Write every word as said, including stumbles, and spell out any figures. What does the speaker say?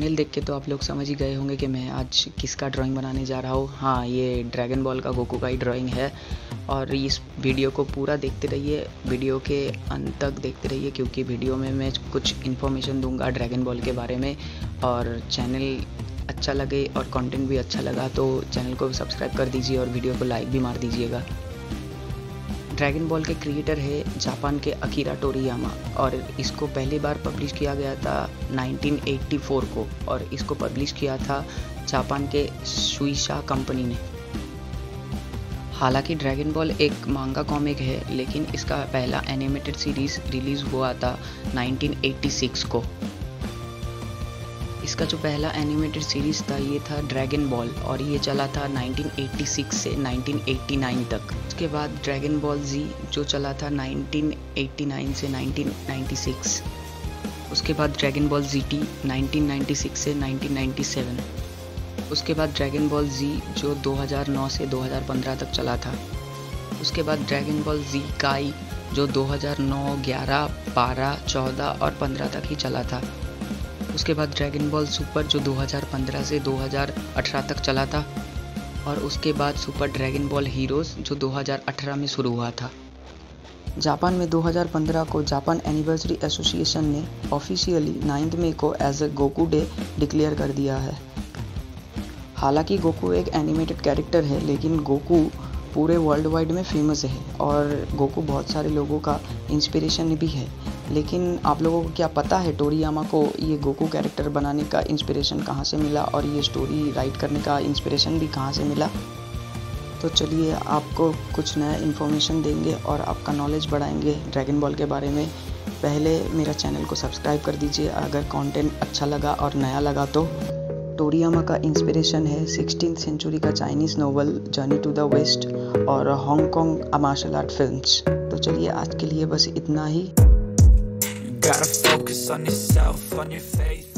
Thumbnail देख के तो आप लोग समझ ही गए होंगे कि मैं आज किसका ड्राइंग बनाने जा रहा हूँ। हाँ, ये ड्रैगन बॉल का गोकू का ही ड्राइंग है और इस वीडियो को पूरा देखते रहिए, वीडियो के अंत तक देखते रहिए क्योंकि वीडियो में मैं कुछ इन्फॉर्मेशन दूंगा ड्रैगन बॉल के बारे में। और चैनल अच्छा लगे और कंटेंट भी अच्छा लगा तो चैनल को सब्सक्राइब कर दीजिए और वीडियो को लाइक भी मार दीजिएगा। ड्रैगन बॉल के क्रिएटर है जापान के अकीरा टोरियामा और इसको पहली बार पब्लिश किया गया था नाइनटीन एटी फोर को और इसको पब्लिश किया था जापान के शुईशा कंपनी ने। हालांकि ड्रैगन बॉल एक मांगा कॉमिक है लेकिन इसका पहला एनिमेटेड सीरीज रिलीज़ हुआ था नाइनटीन एटी सिक्स को। इसका जो पहला एनिमेटेड सीरीज़ था ये था ड्रैगन बॉल और ये चला था नाइनटीन एटी सिक्स से नाइनटीन एटी नाइन तक। उसके बाद ड्रैगन बॉल जी जो चला था नाइनटीन एटी नाइन से नाइनटीन नाइंटी सिक्स। उसके बाद Dragon Ball G T nineteen ninety six से नाइनटीन नाइंटी सेवन। उसके बाद ड्रैगन बॉल जी जो दो हज़ार नौ से दो हज़ार पंद्रह तक चला था। उसके बाद ड्रैगन बॉल जी काई जो दो हज़ार नौ, ग्यारह, बारह, चौदह और पंद्रह तक ही चला था। उसके बाद ड्रैगन बॉल सुपर जो दो हज़ार पंद्रह से दो हज़ार अठारह तक चला था और उसके बाद सुपर ड्रैगन बॉल हीरोज़ जो दो हज़ार अठारह में शुरू हुआ था। जापान में दो हज़ार पंद्रह को जापान एनिवर्सरी एसोसिएशन ने ऑफिशियली नाइन्थ मई को as a Goku day declare कर दिया है। हालांकि गोकू एक एनिमेटेड कैरेक्टर है लेकिन गोकू पूरे वर्ल्ड वाइड में फेमस है और गोकू बहुत सारे लोगों का इंस्पिरेशन भी है। लेकिन आप लोगों को क्या पता है टोरियामा को ये गोकू कैरेक्टर बनाने का इंस्पिरेशन कहाँ से मिला और ये स्टोरी राइट करने का इंस्पिरेशन भी कहाँ से मिला? तो चलिए आपको कुछ नया इन्फॉर्मेशन देंगे और आपका नॉलेज बढ़ाएंगे ड्रैगन बॉल के बारे में। पहले मेरा चैनल को सब्सक्राइब कर दीजिए अगर कंटेंट अच्छा लगा और नया लगा तो। टोरियामा का इंस्पिरेशन है सिक्सटीन्थ सेंचुरी का Chinese novel Journey to the West और हांगकांग मार्शल आर्ट फिल्म्स। तो चलिए आज के लिए बस इतना ही। Gotta focus on yourself, on your faith.